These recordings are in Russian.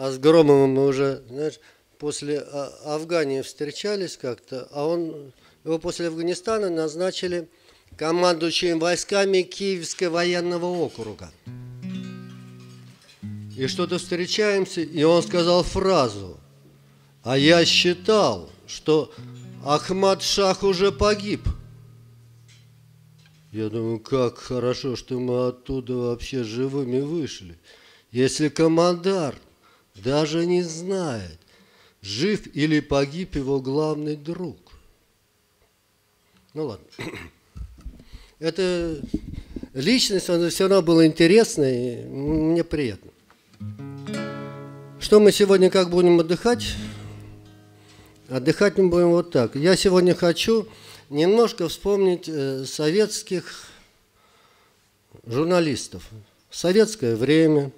с Громовым мы уже, знаешь, после Афгании встречались как-то, его после Афганистана назначили командующим войсками Киевского военного округа. И что-то встречаемся, и он сказал фразу: а я считал, что Ахмад-Шах уже погиб. Я думаю, как хорошо, что мы оттуда вообще живыми вышли. Если командар даже не знает, жив или погиб его главный друг. Ну ладно. Это личность, она все равно была интересная, и мне приятно. Что мы сегодня как будем отдыхать? Отдыхать мы будем вот так. Я сегодня хочу немножко вспомнить советских журналистов. Советское время.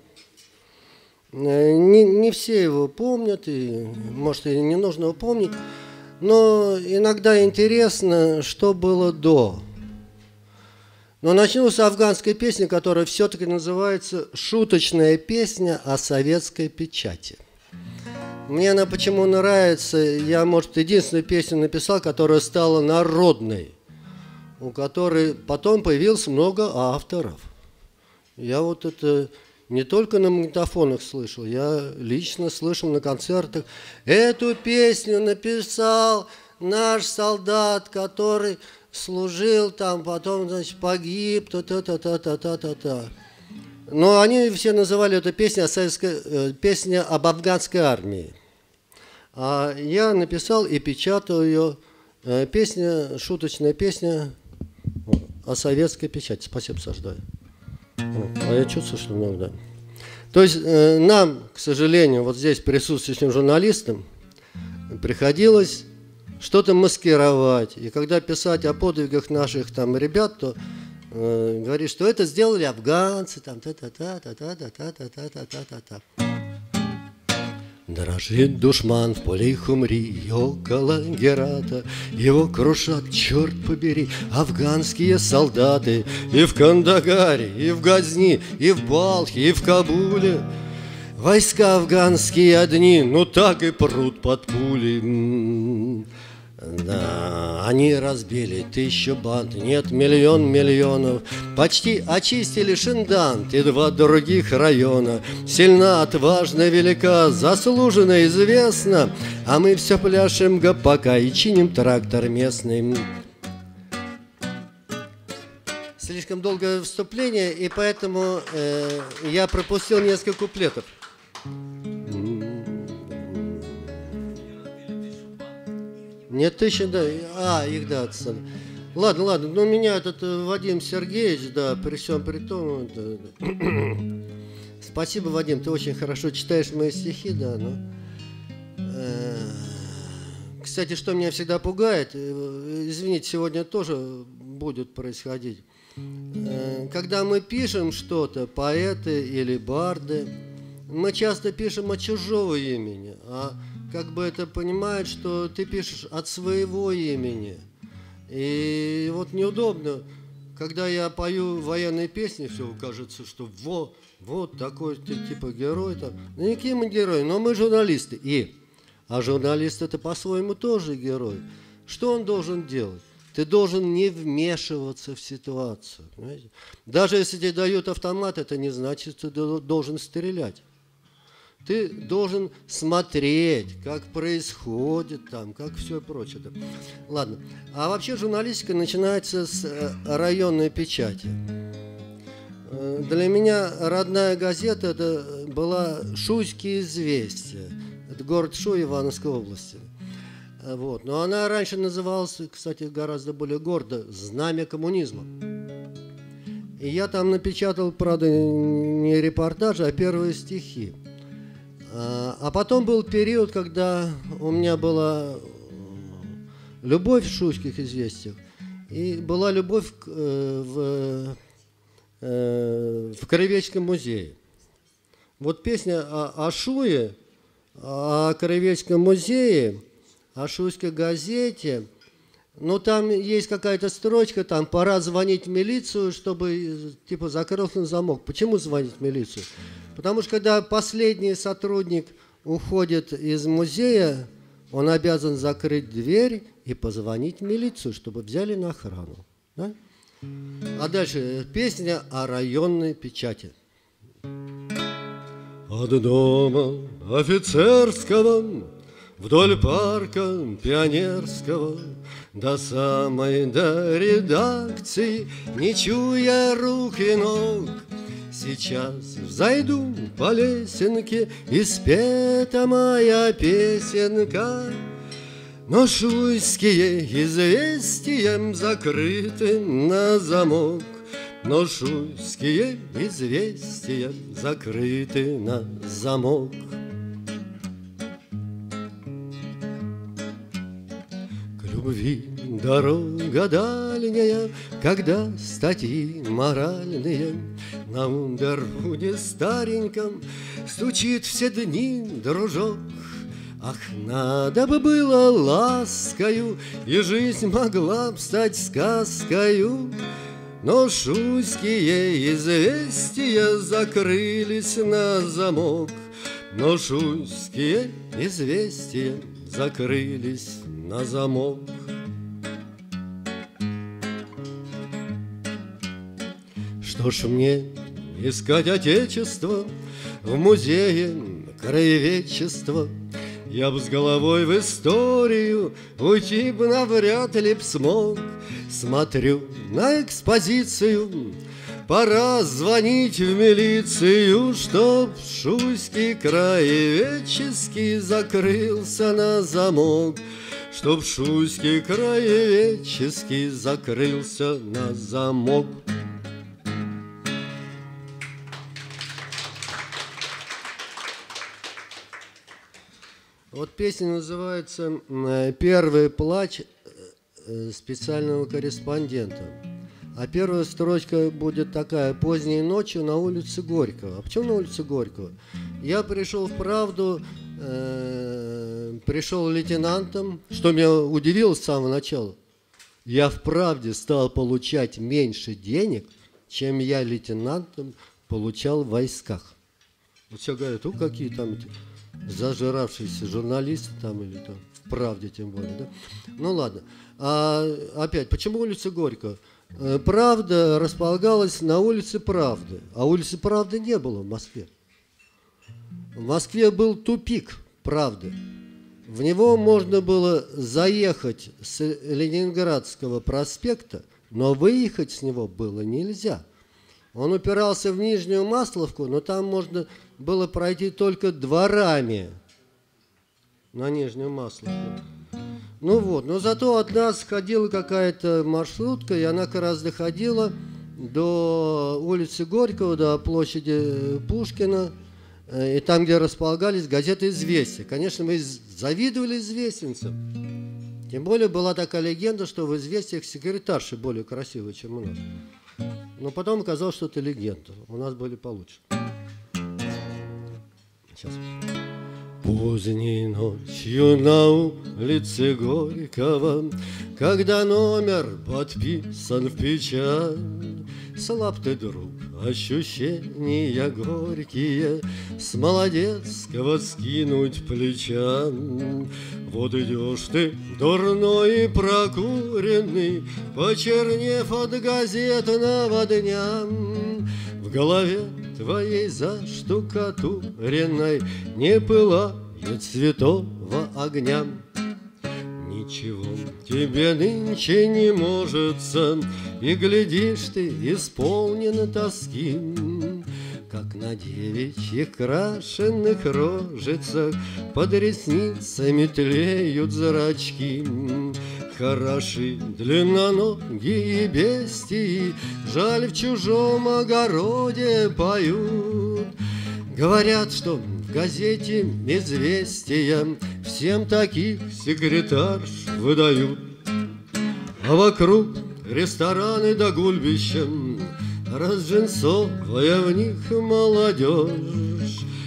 Не все его помнят, и, может, и не нужно его помнить, но иногда интересно, что было до. Но начну с афганской песни, которая все-таки называется «Шуточная песня о советской печати». Мне она почему нравится, я, может, единственную песню написал, которая стала народной, у которой потом появилось много авторов. Я вот это не только на магнитофонах слышал, я лично слышал на концертах. Эту песню написал наш солдат, который служил там, потом, значит, погиб, та-та-та-та-та-та-та. Но они все называли эту песню песня об афганской армии. А я написал и печатал ее. Песня, шуточная песня о советской печати. Спасибо, Саждай. А я чувствую, что много, да. То есть нам, к сожалению, вот здесь присутствующим журналистам приходилось что-то маскировать. И когда писать о подвигах наших там ребят, то говорит, что это сделали афганцы, там та-та-та-та-та-та-та-та-та-та-та. Дрожит душман в поле Хумри, и около Герата его крушат, черт побери, афганские солдаты. И в Кандагаре, и в Газни, и в Балхе, и в Кабуле войска афганские одни, ну так и прут под пули. Да, они разбили 1000 банд, нет, миллионов, почти очистили Шиндант и 2 других района. Сильна, отважна, велика, заслуженно известна, а мы все пляшем гопака и чиним трактор местный. Слишком долгое вступление, и поэтому я пропустил несколько куплетов. Нет, 1000, да. Их, да. Ладно. Ну, меня этот Вадим Сергеевич, да, при всем при том. Да. Спасибо, Вадим, ты очень хорошо читаешь мои стихи, да, но... Кстати, что меня всегда пугает, извините, сегодня тоже будет происходить. Когда мы пишем что-то, поэты или барды, мы часто пишем от чужого имени, а как бы это понимает, что ты пишешь от своего имени. И вот неудобно, когда я пою военные песни, все кажется, что вот такой ты типа герой. Там. Ну, никакие мы герои, но мы журналисты. А журналист это по-своему тоже герой. Что он должен делать? Ты должен не вмешиваться в ситуацию. Понимаете? Даже если тебе дают автомат, это не значит, что ты должен стрелять. Ты должен смотреть, как происходит там, как все прочее. Ладно. А вообще журналистика начинается с районной печати. Для меня родная газета это была «Шуйские известия». Это город Шуй Ивановской области. Вот. Но она раньше называлась, кстати, гораздо более гордо «Знамя коммунизма». И я там напечатал, правда, не репортажи, а первые стихи. А потом был период, когда у меня была любовь в Шуйских известиях, и была любовь в Краеведческом музее. Вот песня о Шуе, о Краеведческом музее, о Шуйской газете, Но там есть какая-то строчка, там пора звонить в милицию, чтобы типа закрылся замок. Почему звонить в милицию? Потому что когда последний сотрудник уходит из музея, он обязан закрыть дверь и позвонить в милицию, чтобы взяли на охрану. Да? А дальше песня о районной печати. От дома офицерского вдоль парка Пионерского до самой до редакции, не чуя рук и ног, сейчас взойду по лесенке, и спета моя песенка. Но шуйские известия закрыты на замок, но шуйские известия закрыты на замок. К любви дорога дальняя, когда статьи моральные на ундервуде стареньком стучит все дни дружок. Ах, надо бы было ласкою, и жизнь могла б стать сказкою. Но шуйские известия закрылись на замок, но шуйские известия закрылись на замок. Что ж мне искать отечество в музее краеведчества? Я б с головой в историю уйти бы навряд ли б смог. Смотрю на экспозицию, пора звонить в милицию, чтоб Шуйский краеведческий закрылся на замок, чтоб Шуйский краеведческий закрылся на замок. Вот песня называется «Первый плач специального корреспондента». А первая строчка будет такая: «Поздней ночью на улице Горького». А почему на улице Горького? Я пришел в «Правду», пришел лейтенантом, что меня удивило с самого начала. Я в «Правде» стал получать меньше денег, чем я лейтенантом получал в войсках. Вот все говорят, какие там зажиравшиеся журналисты там или там в «Правде» тем более, да? Ну ладно. А опять, почему улица Горького? «Правда» располагалась на улице Правды, а улицы Правды не было в Москве. В Москве был тупик Правды. В него можно было заехать с Ленинградского проспекта, но выехать с него было нельзя. Он упирался в Нижнюю Масловку, но там можно было пройти только дворами на Нижнюю Масловку. Ну вот, но зато от нас ходила какая-то маршрутка, и она как раз доходила до улицы Горького, до площади Пушкина, и там, где располагались газеты «Известия». Конечно, мы завидовали известинцам. Тем более была такая легенда, что в «Известиях» секретарши более красивые, чем у нас. Но потом оказалось, что это легенда. У нас были получше. Сейчас. Поздней ночью на улице Горького, когда номер подписан в печать, слаб ты, друг, ощущения горькие с молодецкого скинуть плеча. Вот идешь ты, дурной и прокуренный, почернев от газетного дня. В голове твоей заштукатуренной не пылает святого огня. Ничего тебе нынче не можется, и глядишь ты исполнен тоски, как на девичьих крашенных рожицах под ресницами тлеют зрачки. Хороши длинноногие бестии, жаль, в чужом огороде поют. Говорят, что в газете «Известия» всем таких секретарш выдают, а вокруг рестораны да гульбища, разжинцовая в них молодежь. В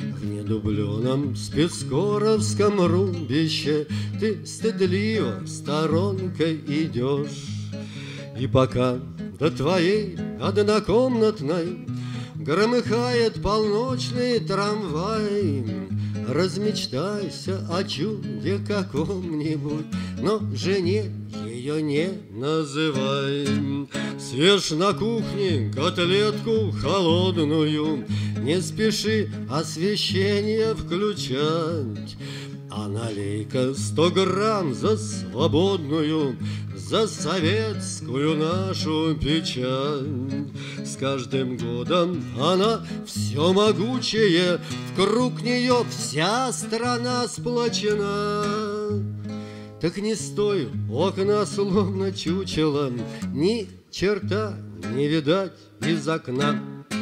дубленом спецкоровском рубище ты стыдливо сторонкой идешь. И пока до твоей однокомнатной громыхает полночный трамвай, размечтайся о чуде каком-нибудь, но жене ее не называй. Съешь на кухне котлетку холодную, не спеши освещение включать, а налей-ка 100 грамм за свободную, за советскую нашу печать. С каждым годом она все могучее, вокруг нее вся страна сплочена. Так не стой у окна, словно чучело, ни черта не видать из окна.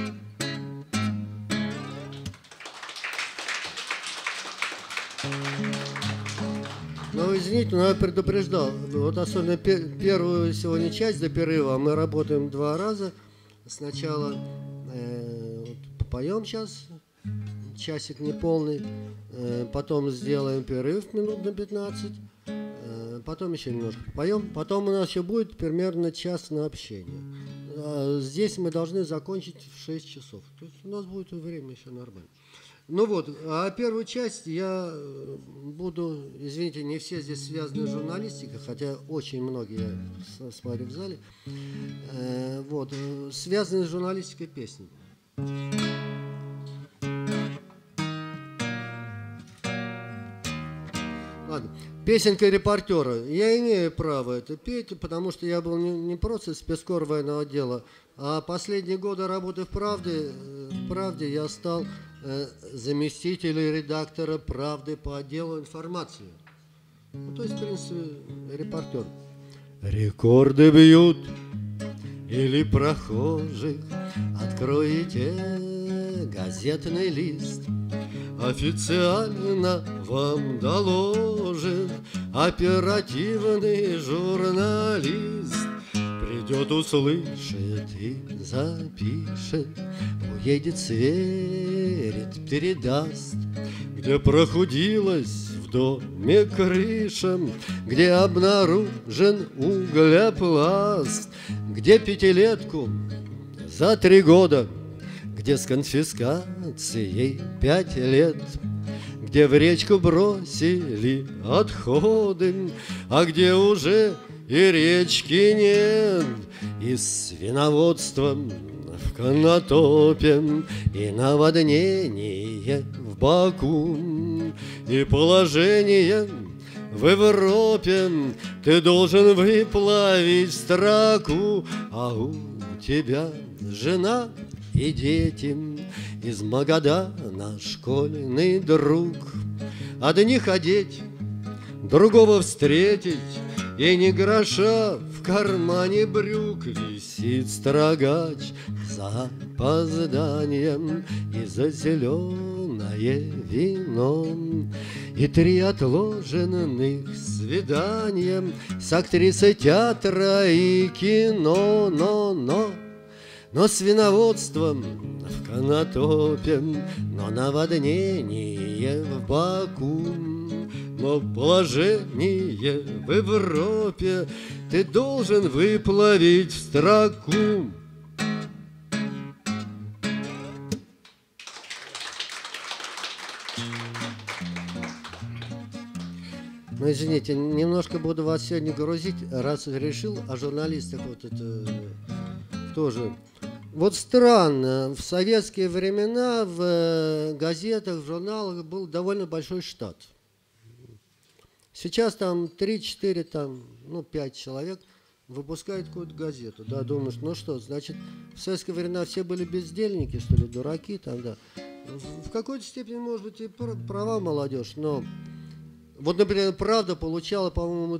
Ну, извините, но я предупреждал. Вот особенно первую сегодня часть до перерыва мы работаем 2 раза. Сначала попоем сейчас, часик неполный, потом сделаем перерыв минут на 15, потом еще немножко попоем, потом у нас еще будет примерно час на общение. Здесь мы должны закончить в 6 часов. То есть у нас будет время еще нормально. Ну вот, а первую часть я буду, извините, не все здесь связаны с журналистикой, хотя очень многие, я смотрю в зале, вот, связаны с журналистикой песни. Ладно, песенка репортера. Я имею право это петь, потому что я был не просто спецкор военного отдела, а последние годы работы в «Правде» я стал заместителем редактора «Правды» по отделу информации. Ну, то есть, в принципе, репортер. Рекорды бьют или прохожих, откроете газетный лист, официально вам доложит оперативный журналист. Придет, услышит и запишет, уедет, сверит, передаст, где прохудилась в доме крыша, где обнаружен углепласт, где 5-летку за 3 года, где с конфискацией 5 лет, где в речку бросили отходы, а где уже и речки нет, и свиноводство в Конотопе, и наводнение в Баку, и положение в Европе ты должен выплавить строку, а у тебя жена и дети, из Магадана школьный друг. Одних одеть, другого встретить, и ни гроша в кармане брюк. Висит строгач за опозданием и за зеленое вино, и 3 отложенных свидания с актрисой театра и кино. Но свиноводством в Конотопе, но наводнение в Баку, но положение в Европе ты должен выплавить в строку. Ну, извините, немножко буду вас сегодня грузить, раз решил о журналистах вот это тоже. Вот странно, в советские времена в газетах, в журналах был довольно большой штат. Сейчас там 3-4, там, 5 человек выпускают какую-то газету. Да, думаешь, ну что, значит, в советские времена все были бездельники, что ли, дураки там, да. В какой-то степени, может быть, и права молодежь, но вот, например, «Правда» получала, по-моему,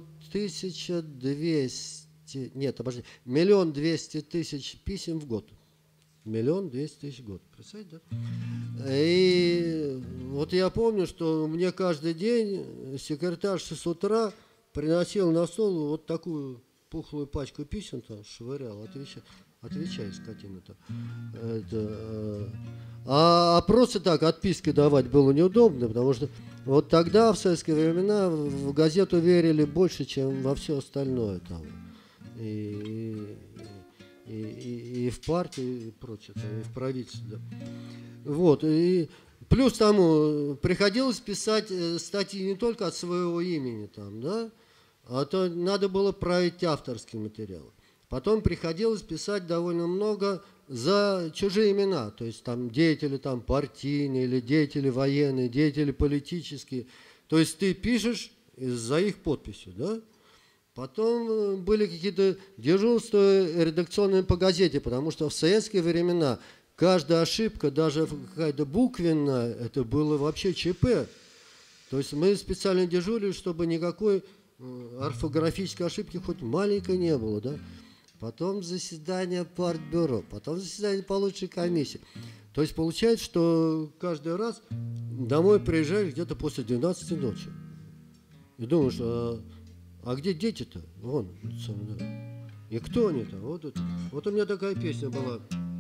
1 200 000 писем в год. 1 200 000 в год. Представляете, да? И вот я помню, что мне каждый день секретарша с утра приносила на стол вот такую пухлую пачку писем, там, швырял, отвечай, скотина-то. А просто так отписки давать было неудобно, потому что вот тогда, в советские времена, в газету верили больше, чем во все остальное там. И в партию, и прочее, и в правительство. Да. Вот, и плюс тому приходилось писать статьи не только от своего имени, там, да, а то надо было править авторский материал. Потом приходилось писать довольно много за чужие имена, то есть там деятели там, партийные, или деятели военные, деятели политические. То есть ты пишешь за их подписью, да? Потом были какие-то дежурства редакционные по газете, потому что в советские времена каждая ошибка, даже какая-то буквенная, это было вообще ЧП. То есть мы специально дежурили, чтобы никакой орфографической ошибки хоть маленькой не было, да? Потом заседание партбюро, потом заседание получшей комиссии. То есть получается, что каждый раз домой приезжаешь где-то после 12 ночи. И думаешь, а где дети-то? Вон. И кто они-то? Вот у меня такая песня была.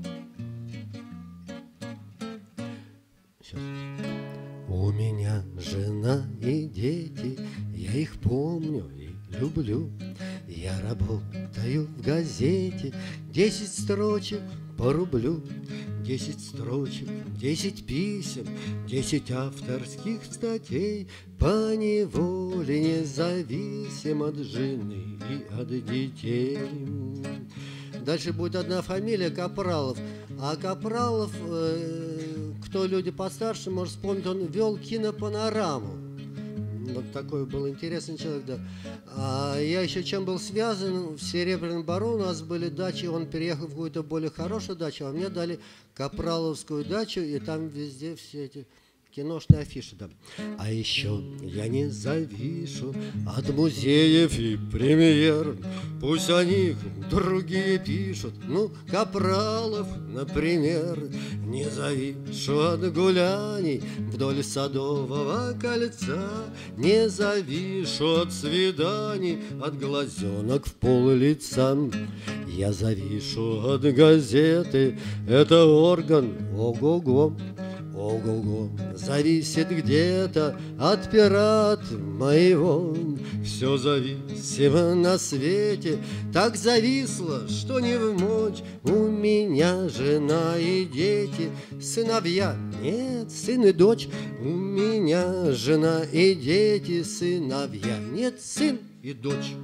Сейчас. У меня жена и дети, я их помню и люблю. Я работаю в газете, 10 строчек по рублю. 10 строчек, 10 писем, 10 авторских статей, по неволе независим от жены и от детей. Дальше будет одна фамилия Капралов. А Капралов, кто люди постарше, может вспомнить, он вел кинопанораму. Вот такой был интересный человек, да. А я еще чем был связан, в Серебряном Бару у нас были дачи, он переехал в какую-то более хорошую дачу, а мне дали Капраловскую дачу, и там везде все эти киношные афиши, да. А еще я не завишу от музеев и премьер, пусть о них другие пишут. Ну, Капралов, например. Не завишу от гуляний вдоль Садового кольца, не завишу от свиданий, от глазенок в пол лица. Я завишу от газеты, это орган, ого-го. Ого-го, зависит где-то от пирата моего. Все зависимо на свете, так зависло, что не вмочь. У меня жена и дети, сыновья, нет, сын и дочь. У меня жена и дети, сыновья, нет, сын и дочь.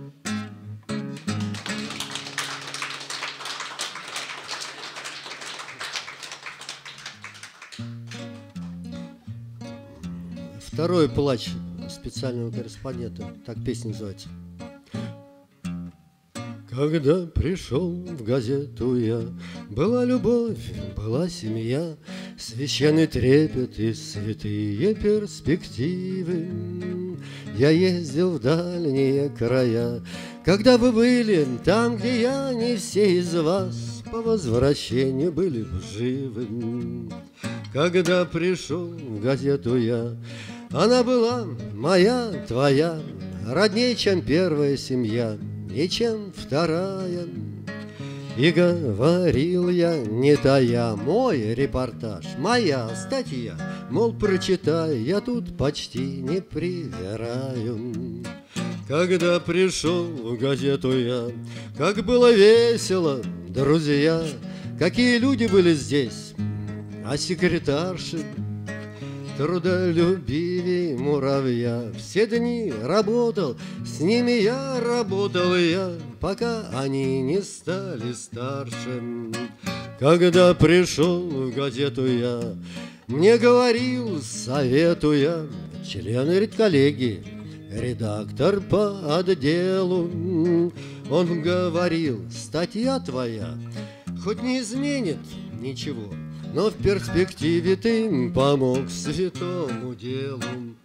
Второй плач специального корреспондента. Так песня называется. Когда пришел в газету я, была любовь, была семья, священный трепет и святые перспективы. Я ездил в дальние края, когда вы были там, где я, не все из вас по возвращению были бы живы. Когда пришел в газету я, она была моя, твоя, родней, чем первая семья и чем вторая. И говорил я, не тая, мой репортаж, моя статья, мол, прочитай, я тут почти не привираю. Когда пришел в газету я, как было весело, друзья, какие люди были здесь, а секретарши трудолюбивей муравья. Все дни работал, с ними я работал я, пока они не стали старше. Когда пришел в газету я, мне говорил, советуя, член редколлегии, редактор по отделу, он говорил, статья твоя хоть не изменит ничего, но в перспективе ты помог святому делу.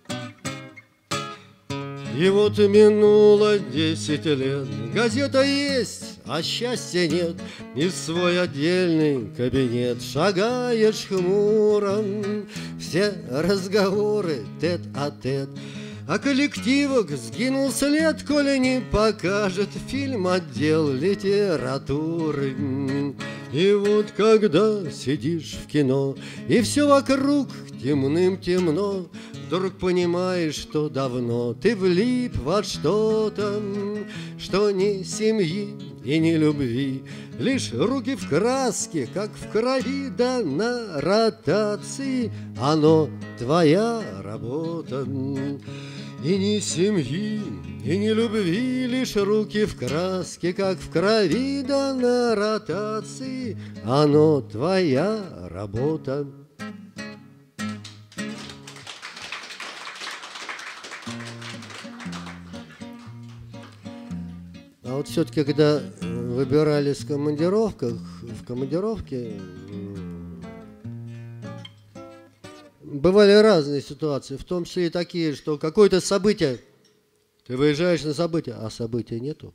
И вот минуло 10 лет, газета есть, а счастья нет. И в свой отдельный кабинет шагаешь хмуро, все разговоры тет-а-тет. А коллективок сгинул след, коли не покажет фильм отдел литературы. И вот когда сидишь в кино, и все вокруг темным-темно, вдруг понимаешь, что давно ты влип во что-то, что ни семьи и ни любви, лишь руки в краске, как в крови, да на ротации. Оно твоя работа. И ни семьи, и ни любви, лишь руки в краске, как в крови, да на ротации. Оно твоя работа. А вот все-таки, когда выбирались в командировке, бывали разные ситуации, в том числе и такие, что какое-то событие, ты выезжаешь на событие, а события нету.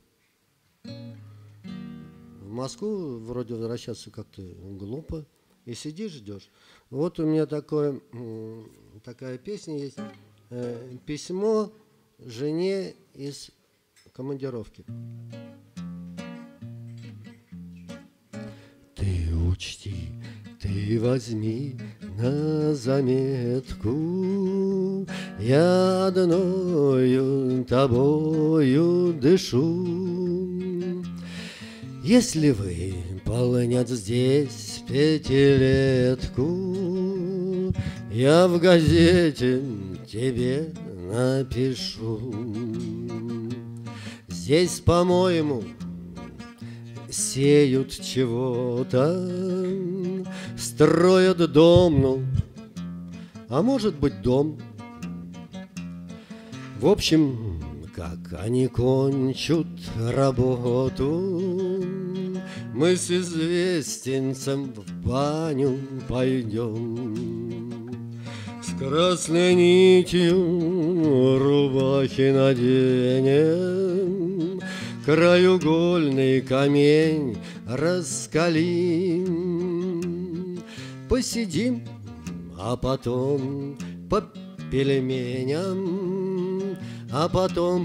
В Москву вроде возвращаться как-то глупо, и сидишь, ждешь. Вот у меня такая песня есть, «Письмо жене из командировки». Ты учти, ты возьми на заметку, я одною тобою дышу. Если выполнят здесь пятилетку, я в газете тебе напишу. Здесь, по-моему, сеют чего-то, строят дом, ну, а может быть дом. В общем, как они кончат работу, мы с известенцем в баню пойдем. С красной нитью рубахи наденем, краеугольный камень раскалим. Посидим, а потом по пельменям, а потом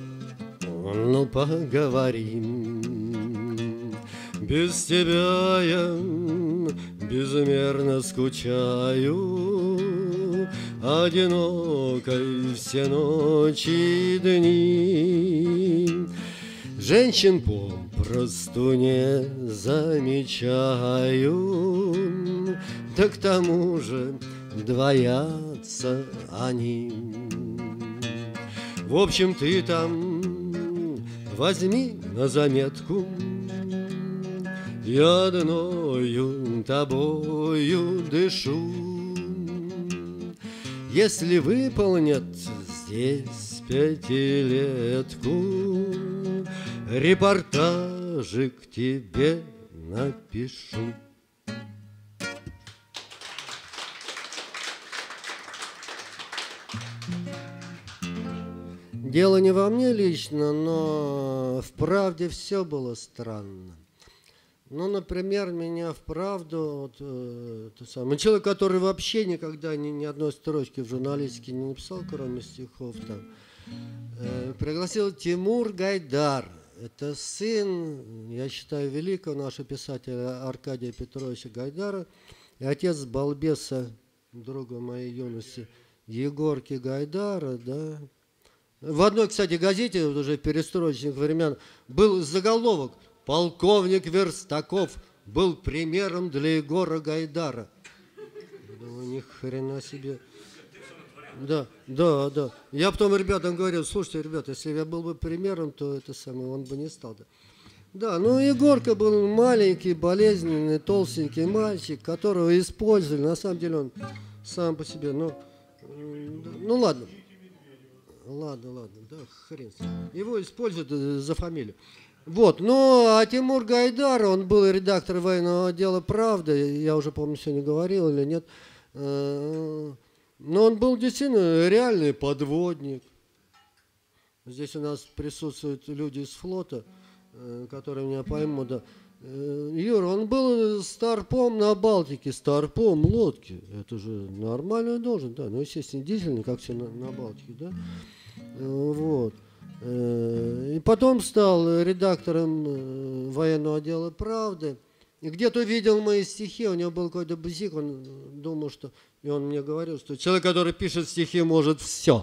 поговорим. Без тебя я безмерно скучаю, одинокой все ночи и дни. Женщин попросту не замечаю, да к тому же двоятся они. В общем, ты там возьми на заметку, я одною тобою дышу. Если выполнят здесь пятилетку, репортажик тебе напишу. Дело не во мне лично, но в правде все было странно. Ну, например, меня вправду, человек, который вообще никогда ни одной строчки в журналистике не написал, кроме стихов, там, пригласил Тимур Гайдар. Это сын, я считаю, великого нашего писателя Аркадия Петровича Гайдара и отец балбеса, друга моей юности, Егорки Гайдара, да. В одной, кстати, газете, вот уже перестроечных времен, был заголовок: «Полковник Верстаков был примером для Егора Гайдара». Ну, ни хрена себе. Да. Я потом ребятам говорил: слушайте, ребята, если я был бы примером, то это самое, он бы не стал. Да, ну Егорка был маленький, болезненный, толстенький мальчик, которого использовали. На самом деле он сам по себе, ну ладно. Ладно, да, хрен с ним. Его используют за фамилию. Вот, ну, а Тимур Гайдар, он был редактор военного отдела «Правды», я уже, помню, сегодня говорил или нет, но он был действительно реальный подводник. Здесь у нас присутствуют люди из флота, которые меня поймут, да. Юра, он был старпом на Балтике, старпом лодки. Это же нормально должен, да. Ну, естественно, дизельный, как все на Балтике, да. Вот. И потом стал редактором военного отдела «Правды». И где-то видел мои стихи, у него был какой-то бзик, он думал, что... И он мне говорил, что человек, который пишет стихи, может все.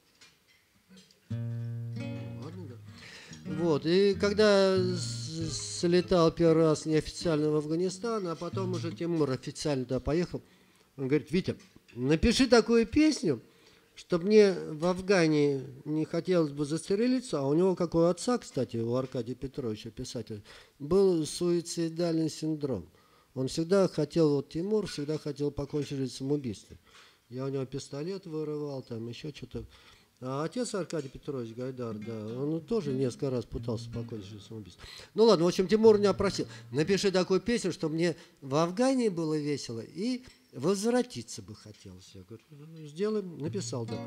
Вот, и когда слетал первый раз неофициально в Афганистан, а потом уже Тимур официально туда поехал, он говорит: Витя, напиши такую песню, чтобы мне в Афгане не хотелось бы застрелиться, а у него, как у отца, кстати, у Аркадия Петровича, писателя, был суицидальный синдром. Он всегда хотел, вот Тимур всегда хотел покончить жизнь самоубийством. Я у него пистолет вырывал, там еще что-то. А отец Аркадий Петрович Гайдар, да, он тоже несколько раз пытался покончить жизнь самоубийством. Ну ладно, в общем, Тимур меня просил: напиши такую песню, чтобы мне в Афгане было весело и возвратиться бы хотелось. Я говорю: сделаем, написал, да.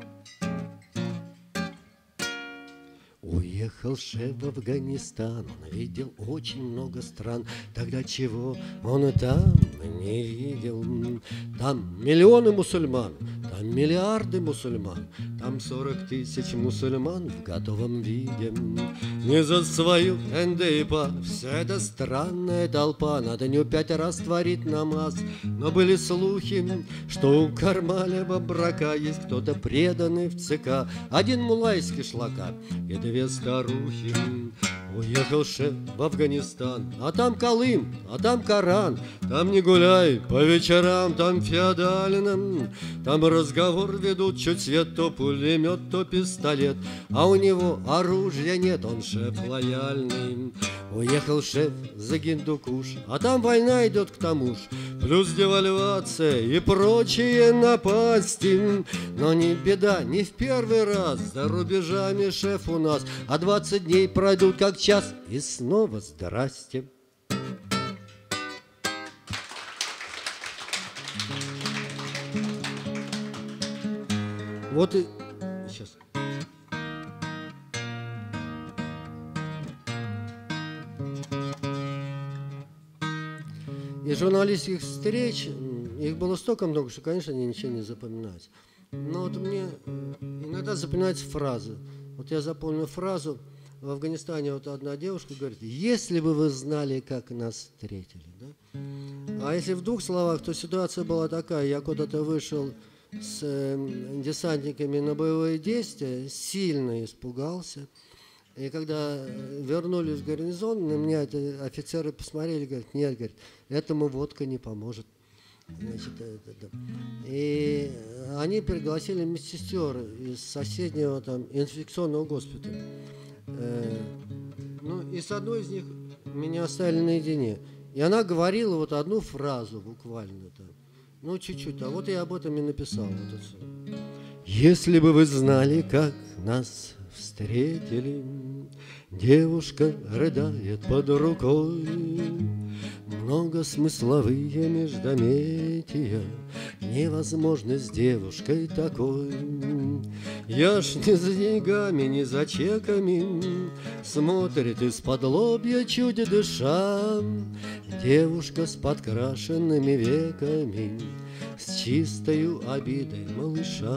Уехал шеф в Афганистан, он видел очень много стран. Тогда чего он там не видел? Там миллионы мусульман, там миллиарды мусульман, там 40 тысяч мусульман в готовом виде. Не за свою НДП вся эта странная толпа на дню 5 раз творит намаз. Но были слухи, что у Кармаля Бабрака есть кто-то преданный в ЦК. Один мулла из Кишлака и 2 старухи. Уехал шеф в Афганистан, а там Колым, а там Коран. Там не гуляй по вечерам, там феодально. Там разговор ведут чуть свет, то пулемет, то пистолет. А у него оружия нет, он шеф лояльный. Уехал шеф за Гиндукуш, а там война идет к тому ж. Плюс девальвация и прочие напасти. Но не беда, не в первый раз за рубежами шеф у нас. А 20 дней пройдут как час, и снова здрасте. Вот и... Сейчас. И журналистских встреч, их было столько много, что, конечно, они ничего не запоминаются. Но вот мне иногда запоминаются фразы. Вот я запомнил фразу: в Афганистане вот одна девушка говорит: если бы вы знали, как нас встретили. Да? А если в 2 словах, то ситуация была такая: я куда-то вышел с десантниками на боевые действия, сильно испугался. И когда вернулись в гарнизон, на меня офицеры посмотрели, говорят: нет, говорят, этому водка не поможет. Значит, и они пригласили медсестер из соседнего там инфекционного госпиталя. Ну, и с одной из них меня оставили наедине. И она говорила вот одну фразу буквально там. Ну, чуть-чуть. А вот я об этом и написал. Вот это. Если бы вы знали, как нас встретили, девушка рыдает под рукой. Многосмысловые междометия невозможно с девушкой такой. Я ж не за деньгами, не за чеками, смотрит из-под лобья, чуть дыша. Девушка с подкрашенными веками, с чистою обидой малыша.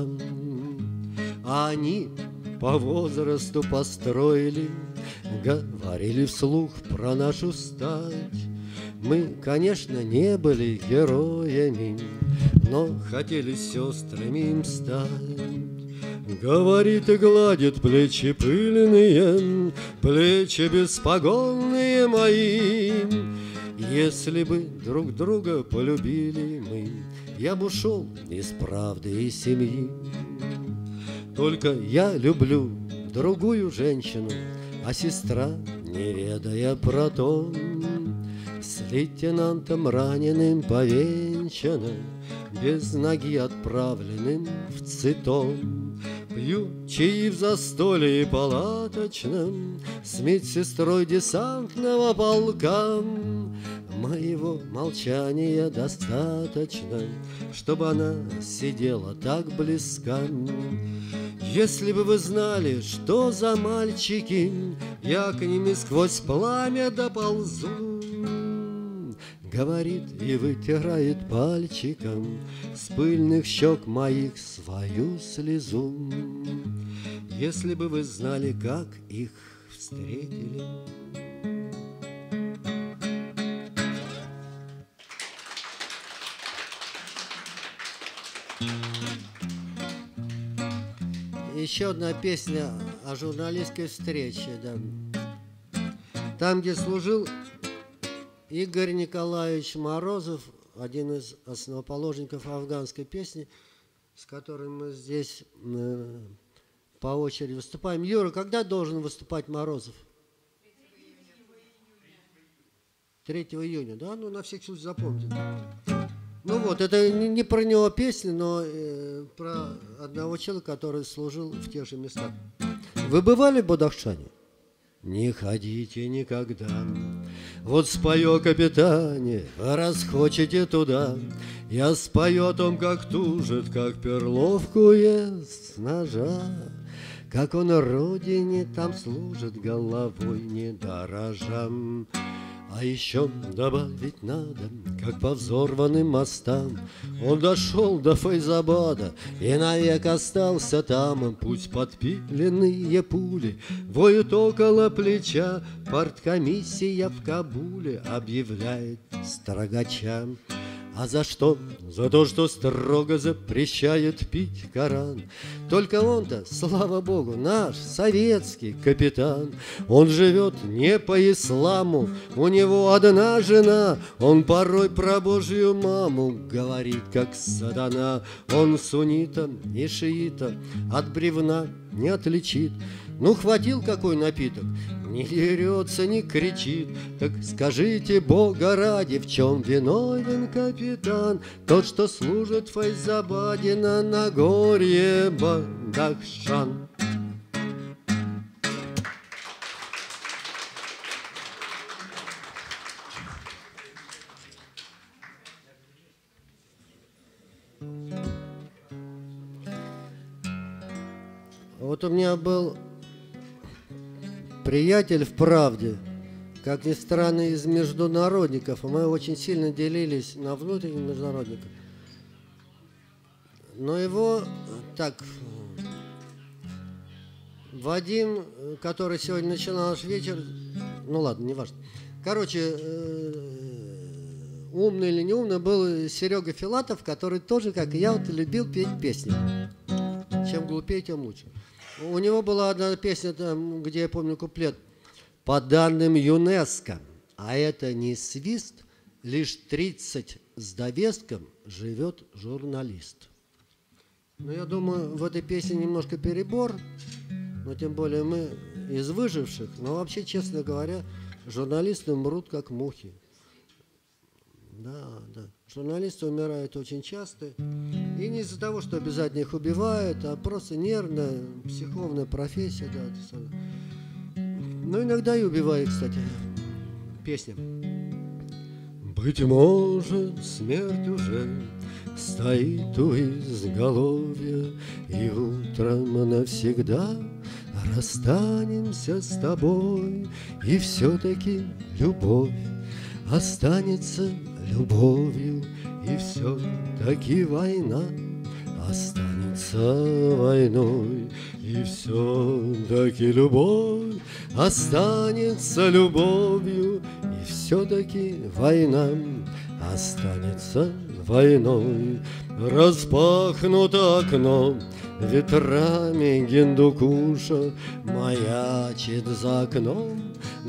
А они по возрасту построили, говорили вслух про нашу стать. Мы, конечно, не были героями, но хотели сестрами им стать. Говорит и гладит плечи пыльные, плечи беспогонные мои. Если бы друг друга полюбили мы, я бы ушел из правды и семьи. Только я люблю другую женщину, а сестра, не ведая про то, с лейтенантом раненым повенчана, без ноги отправленным в Цитон. Пью чаи в застолье палаточном с медсестрой десантного полка. Моего молчания достаточно, чтобы она сидела так близко. Если бы вы знали, что за мальчики, я к ним и сквозь пламя доползу. Говорит и вытирает пальчиком с пыльных щек моих свою слезу. Если бы вы знали, как их встретили. Еще одна песня о журналистской встрече. Да. Там, где служил Игорь Николаевич Морозов, один из основоположников афганской песни, с которым мы здесь по очереди выступаем. Юра, когда должен выступать Морозов? 3 июня, да? Ну, на всякий случай запомните. Ну вот, это не про него песня, но про одного человека, который служил в тех же местах. Вы бывали в Бадахшане? Не ходите никогда. Вот спою о капитане, раз хочете туда. Я спою о том, как тужит, как перловку ест с ножа. Как он родине там служит, головой не дорожа. А еще добавить надо, как по взорванным мостам он дошел до Файзабада и навек остался там. Пусть подпиленные пули воют около плеча, парткомиссия в Кабуле объявляет строгачам. А за что? За то, что строго запрещает пить Коран. Только он-то, слава Богу, наш советский капитан. Он живет не по исламу, у него одна жена. Он порой про Божью маму говорит, как сатана. Он суннита и шиита от бревна не отличит. Ну, хватил какой напиток, не дерется, не кричит. Так скажите, Бога ради, в чем виновен капитан? Тот, что служит в Файзабаде на Нагорье Бадахшан. Вот у меня был приятель в «Правде», как ни странно, из международников. Мы очень сильно делились на внутренних международников. Но его, так, Вадим, который сегодня начинал наш вечер, ну ладно, не важно. Короче, умный или не умный, был Серега Филатов, который тоже, как и я, вот, любил петь песни. Чем глупее, тем лучше. У него была одна песня, там, где я помню куплет. По данным ЮНЕСКО, а это не свист, лишь 30 с довеском живет журналист. Но я думаю, в этой песне немножко перебор, но тем более мы из выживших. Но вообще, честно говоря, журналисты мрут как мухи. Да, да. Журналисты умирают очень часто. И не из-за того, что обязательно их убивают, а просто нервная, психовная профессия. Да, но иногда и убивают, кстати. Песня. Быть может, смерть уже стоит у изголовья, и утром навсегда расстанемся с тобой, и все-таки любовь останется любовью, и все-таки война останется войной, и все-таки любовь останется любовью, и все-таки война останется войной. Распахнуто окно ветрами Гиндукуша, маячит за окном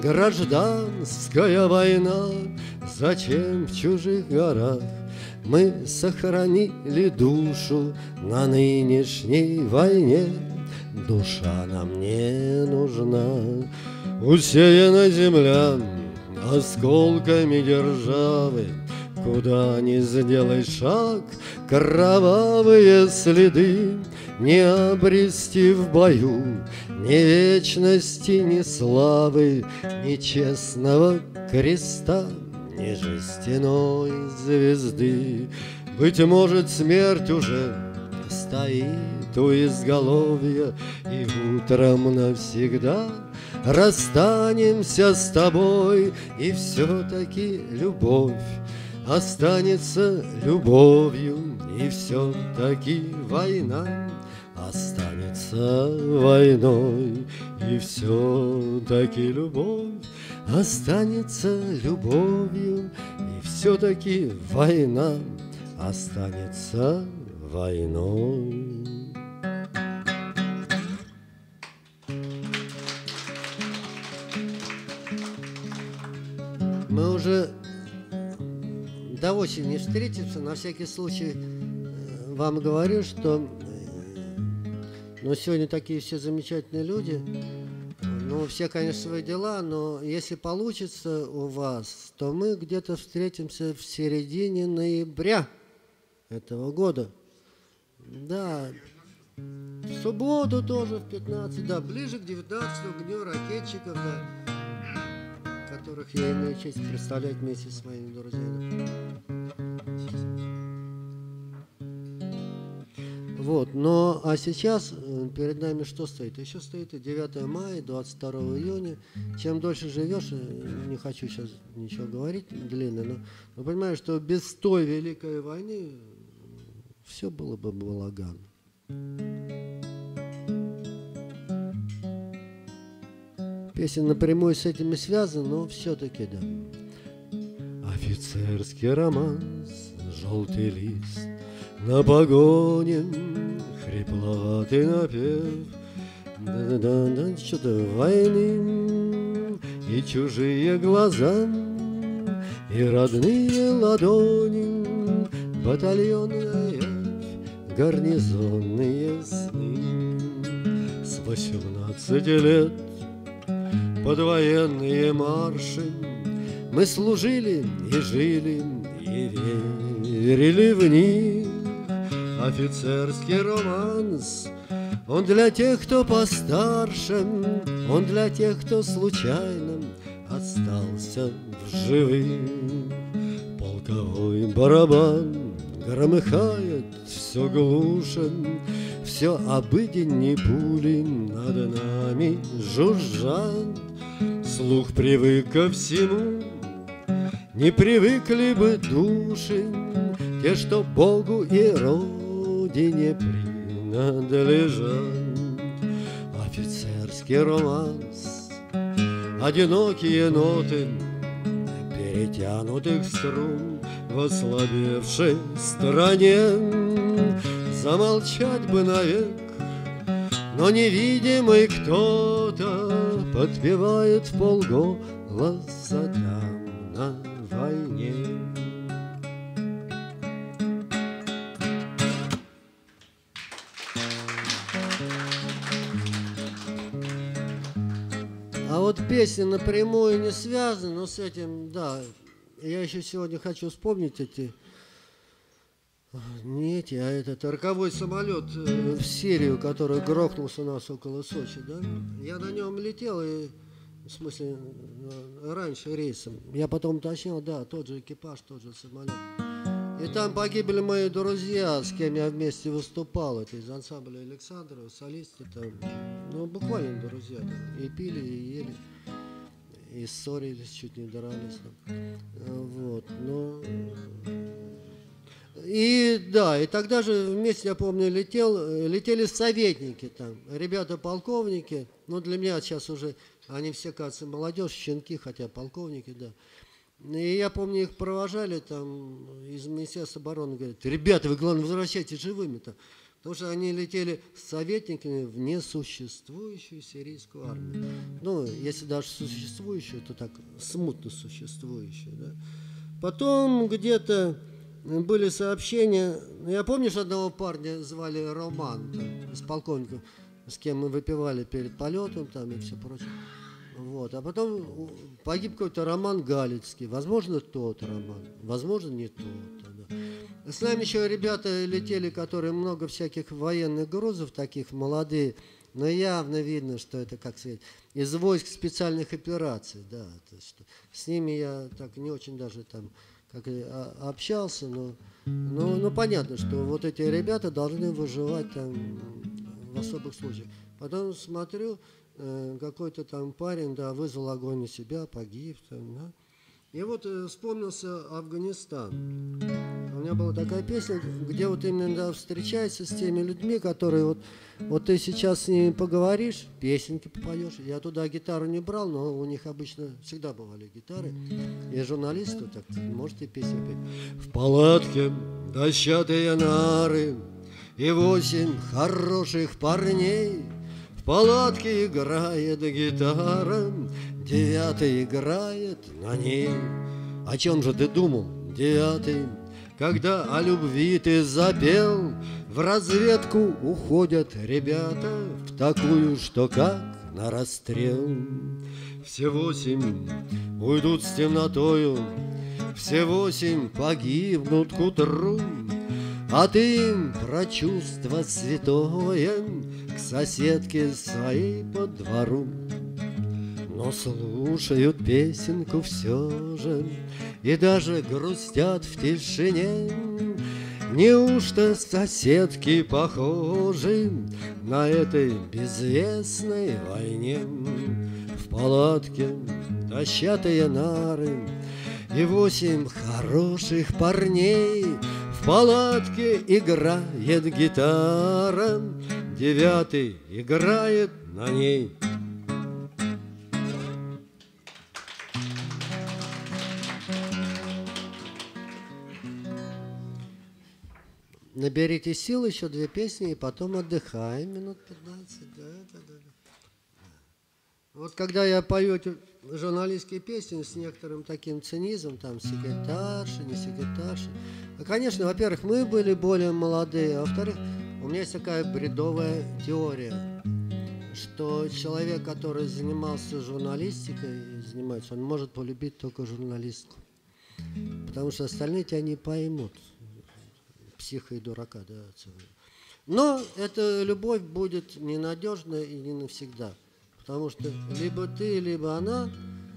гражданская война. Зачем в чужих горах мы сохранили душу на нынешней войне? Душа нам не нужна. Усеяна земля осколками державы, куда ни сделай шаг, кровавые следы. Не обрести в бою ни вечности, ни славы, ни честного креста, ни жестяной звезды. Быть может, смерть уже стоит у изголовья, и утром навсегда расстанемся с тобой, и все-таки любовь останется любовью, и все-таки война останется войной, и все-таки любовь останется любовью, и все-таки война останется войной. Мы уже до осени не встретимся. На всякий случай вам говорю, что сегодня такие все замечательные люди. Все, конечно, свои дела, но если получится у вас, то мы где-то встретимся в середине ноября этого года. Да, в субботу тоже в 15, да, ближе к 19-му, к Дню ракетчиков, да, которых я имею честь представлять вместе с моими друзьями. А сейчас перед нами что стоит? Еще стоит и 9 мая, 22 июня. Чем дольше живешь, не хочу сейчас ничего говорить длинно, но понимаю, что без той Великой войны все было бы балаган. Песня напрямую с этими связана, но все-таки да. Офицерский романс, желтый лист, на погоне хрипловатый напев, да-да-да, что-то войны, и чужие глаза, и родные ладони, батальонная, гарнизонные сны. С 18 лет под военные марши мы служили и жили, и верили в них. Офицерский романс, он для тех, кто постарше, он для тех, кто случайно остался в живых. Полковой барабан громыхает все глуше, все обыденней пули над нами жужжат. Слух привык ко всему, не привыкли бы души, те, что Богу и Родине принадлежат. Офицерский романс, одинокие ноты перетянутых струн в ослабевшей стране. Замолчать бы навек, но невидимый кто-то подпевает вполголоса там на войне. А вот песня напрямую не связана, но с этим, да, я еще сегодня хочу вспомнить не эти, а этот роковой самолет в Сирию, который грохнулся у нас около Сочи, да? Я на нем летел, в смысле, раньше рейсом. Я потом уточнил, да, тот же экипаж, тот же самолет. И там погибли мои друзья, с кем я вместе выступал. Это из ансамбля Александрова, солисты там. Буквально друзья. Да. И пили, и ели, и ссорились, чуть не дрались. И да, и тогда же вместе, я помню, летели советники там, ребята-полковники. Для меня сейчас уже, они все, кажется, молодежь, щенки, хотя полковники, да. И я помню, их провожали там из Министерства обороны, говорят: ребята, вы, главное, возвращайтесь живыми-то. Потому что они летели с советниками в несуществующую сирийскую армию. Если даже существующую, то так смутно существующую, да. Потом где-то были сообщения. Я помню, что одного парня звали Роман, там, из полковников, с кем мы выпивали перед полетом там, и все прочее. А потом погиб какой-то Роман Галицкий. Возможно, тот Роман, возможно, не тот. Да. С нами еще ребята летели, которые много всяких военных грузов, таких молодые, но явно видно, что это, как сказать, из войск специальных операций. Да, то есть, с ними я так не очень даже там общался, но понятно, что вот эти ребята должны выживать там в особых случаях. Потом смотрю, какой-то там парень, да, вызвал огонь на себя, погиб там, да. И вспомнился Афганистан. У меня была такая песня, где именно встречается с теми людьми, которые ты сейчас с ними поговоришь, песенки попоешь. Я туда гитару не брал, но у них обычно всегда бывали гитары. И журналисты, так можете песню петь. В палатке дощатые нары, и 8 хороших парней. В палатке играет гитара, 9 играет на ней. О чем же ты думал, 9, когда о любви ты запел? В разведку уходят ребята, в такую, что как на расстрел. Все 8 уйдут с темнотою, все 8 погибнут к утру, а ты им про чувство святое к соседке своей по двору. Но слушают песенку все же и даже грустят в тишине. Неужто соседки похожи на этой безвестной войне? В палатке дощатые нары и 8 хороших парней. В палатке играет гитара, 9 играет на ней. Наберите сил, еще 2 песни, и потом отдыхаем минут 15. Да. Вот когда я пою эти журналистские песни с некоторым таким цинизмом, там, секретарша, не секретарша. Конечно, во-первых, мы были более молодые, а во-вторых, у меня есть такая бредовая теория, что человек, который занимался журналистикой, занимается, он может полюбить только журналистку, потому что остальные тебя не поймут. Психа и дурака, да. Но эта любовь будет ненадежна и не навсегда. Потому что либо ты, либо она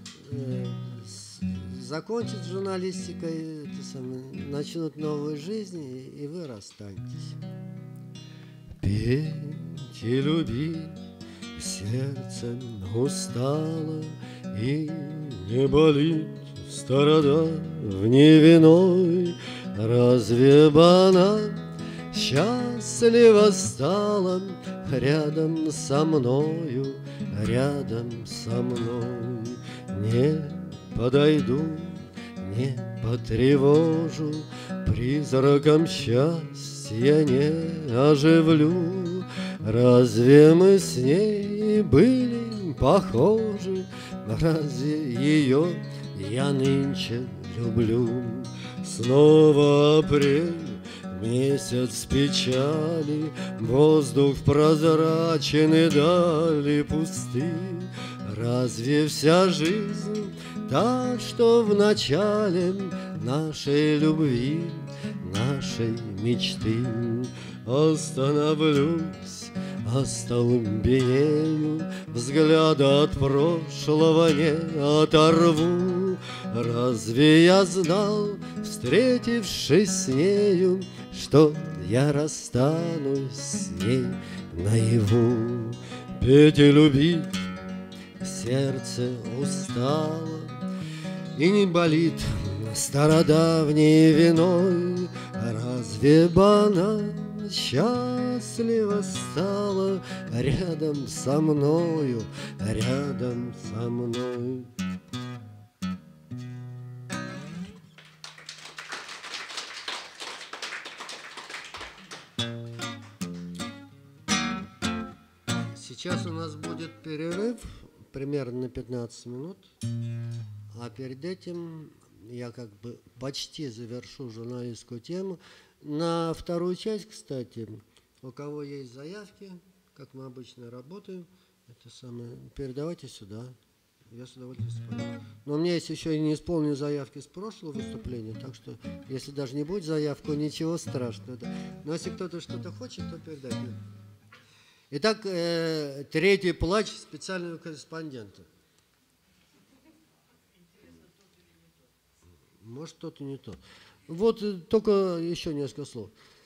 закончат журналистикой, начнут новую жизнь, и вы расстанетесь. Петь и любить сердце устало, и не болит стародавней виной. Разве бы она счастлива стала рядом со мною, рядом со мной? Не подойду, не потревожу, призраком счастья не оживлю. Разве мы с ней были похожи? Разве ее я нынче люблю? Снова апрель, месяц печали, воздух прозрачен и дали пусты. Разве вся жизнь та, что в начале нашей любви, нашей мечты? Остановлюсь, остолбенею, взгляда от прошлого не оторву. Разве я знал, встретившись с нею, что я расстанусь с ней наяву? Петь и любить сердце устало, и не болит стародавней виной. Разве бы она счастлива стала рядом со мною, рядом со мной? Сейчас у нас будет перерыв примерно на 15 минут, а перед этим я как бы почти завершу журналистскую тему. На вторую часть, кстати, у кого есть заявки, как мы обычно работаем, это самое, передавайте сюда, я с удовольствием спою. Но у меня есть еще и неисполненные заявки с прошлого выступления, так что если даже не будет заявку, ничего страшного. Но если кто-то что-то хочет, то передайте. Итак, 3-й плач специального корреспондента. Может, кто-то не то. Вот только еще несколько слов.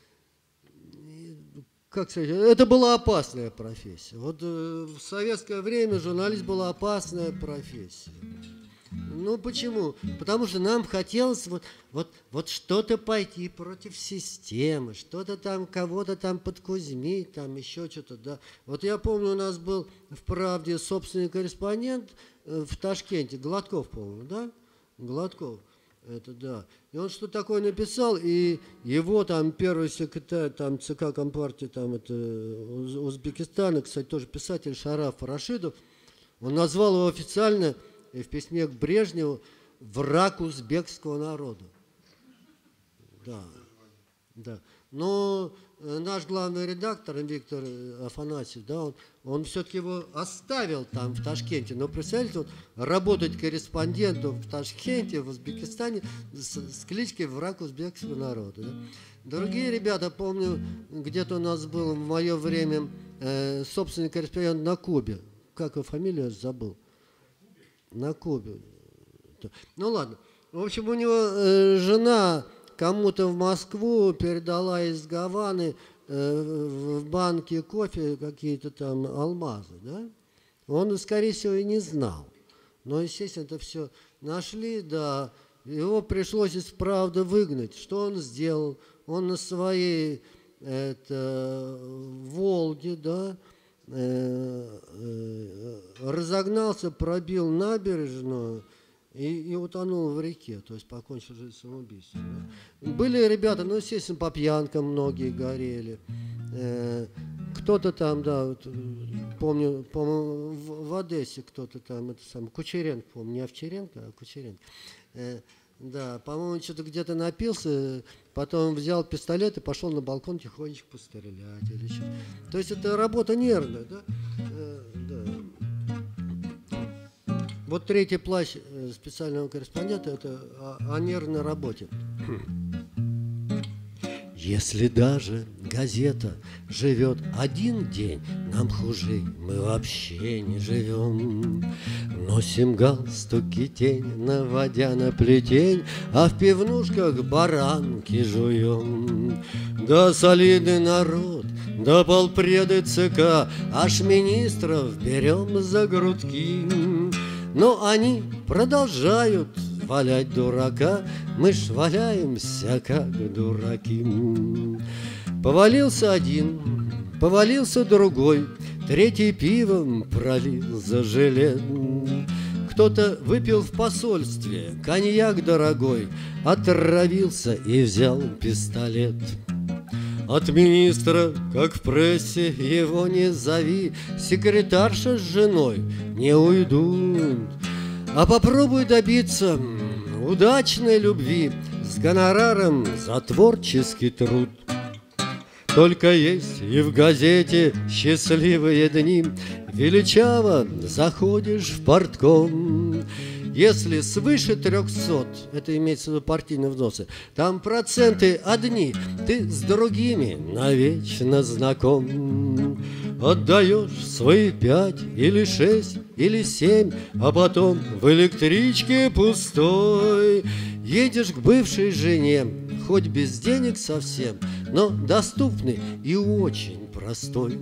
Как сказать, это была опасная профессия. Вот в советское время журналист была опасная профессия. Ну почему? Потому что нам хотелось вот что-то пойти против системы, что-то там, кого-то там подкузмить, там еще что-то. Да. Вот я помню, у нас был в «Правде» собственный корреспондент в Ташкенте, Гладков, по-моему, да? Гладков. Это да. И он что такое написал, и его там первый секретарь там, ЦК Компартии там, это, Узбекистана, кстати, тоже писатель Шараф Рашидов, он назвал его официально в письме к Брежневу «враг узбекского народа». Да, да. Но наш главный редактор Виктор Афанасьев, да, он все-таки его оставил там в Ташкенте. Но представляете, вот, работать корреспондентом в Ташкенте, в Узбекистане с кличкой «враг узбекского народа». Да? Другие ребята, помню, где-то у нас был в мое время собственный корреспондент на Кубе. Как его фамилию, я забыл. На Кубе. Ну ладно. В общем, у него жена кому-то в Москву передала из Гаваны в банке кофе какие-то там алмазы, да? Он, скорее всего, и не знал. Но, естественно, это все нашли, да. Его пришлось из правды выгнать. Что он сделал? Он на своей «Волге», да, разогнался, пробил набережную и утонул в реке, то есть покончил жизнь самоубийством. Да. Были ребята, ну, естественно, по пьянкам многие горели. Кто-то там, да, вот, помню, в Одессе кто-то там, это сам, Кучеренко, помню, не Овчаренко, а Кучеренко. Да, по-моему, что-то где-то напился, потом взял пистолет и пошел на балкон тихонечко пострелять или что. То есть это работа нервная, да? Да. Вот третий плащ специального корреспондента – это о нервной работе. Если даже газета живет один день, нам хуже, мы вообще не живем. Носим галстуки тень, наводя на плетень, а в пивнушках баранки жуем. Да солидный народ, да полпреды ЦК, аж министров берем за грудки. Но они продолжают валять дурака, мы ж валяемся, как дураки. Повалился один, повалился другой, третий пивом пролил за жилет. Кто-то выпил в посольстве коньяк дорогой, отравился и взял пистолет. От министра, как в прессе, его не зови, секретарша с женой не уйдут. А попробуй добиться удачной любви с гонораром за творческий труд. Только есть и в газете счастливые дни, величаво заходишь в портком. Если свыше 300, это имеется в виду партийные взносы, там проценты одни, ты с другими навечно знаком. Отдаешь свои 5 или 6 или 7, а потом в электричке пустой едешь к бывшей жене, хоть без денег совсем, но доступный и очень простой.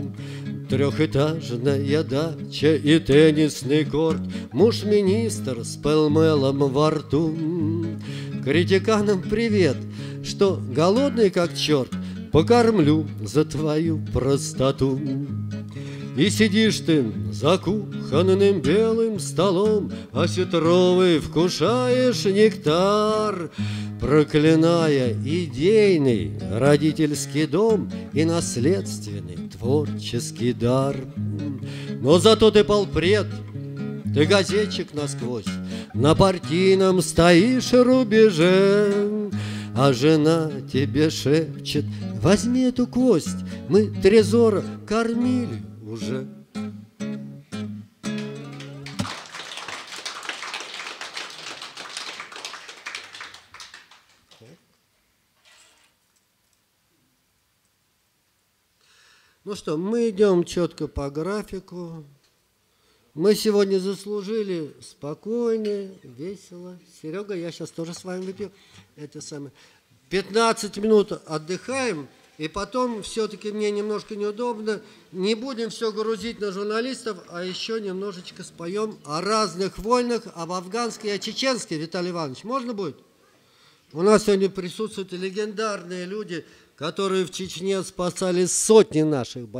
Трехэтажная дача и теннисный корт, муж-министр с пэлмэлом во рту. Критиканам привет, что голодный как черт, покормлю за твою простоту. И сидишь ты за кухонным белым столом, осетровый вкушаешь нектар, проклиная идейный родительский дом и наследственный творческий дар. Но зато ты полпред, ты газетчик насквозь, на партийном стоишь рубеже, а жена тебе шепчет: возьми эту кость, мы Трезора кормили уже. Ну что, мы идем четко по графику. Мы сегодня заслужили спокойно, весело. Серега, я сейчас тоже с вами выпью. Это самое. 15 минут отдыхаем, и потом все-таки мне немножко неудобно. Не будем все грузить на журналистов, а еще немножечко споем о разных войнах, об афганской и о чеченской. Виталий Иванович, можно будет? У нас сегодня присутствуют легендарные люди, которые в Чечне спасали сотни наших бойцов.